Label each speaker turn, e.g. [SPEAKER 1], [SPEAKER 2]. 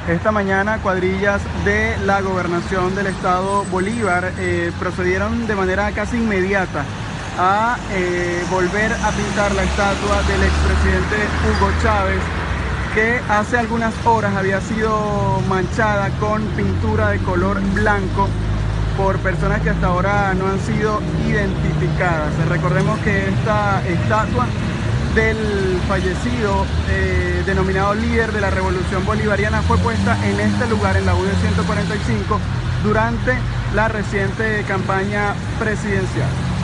[SPEAKER 1] Esta mañana cuadrillas de la gobernación del estado Bolívar procedieron de manera casi inmediata a volver a pintar la estatua del expresidente Hugo Chávez, que hace algunas horas había sido manchada con pintura de color blanco por personas que hasta ahora no han sido identificadas. Recordemos que esta estatua del fallecido denominado líder de la revolución bolivariana fue puesta en este lugar, en la UD 145, durante la reciente campaña presidencial.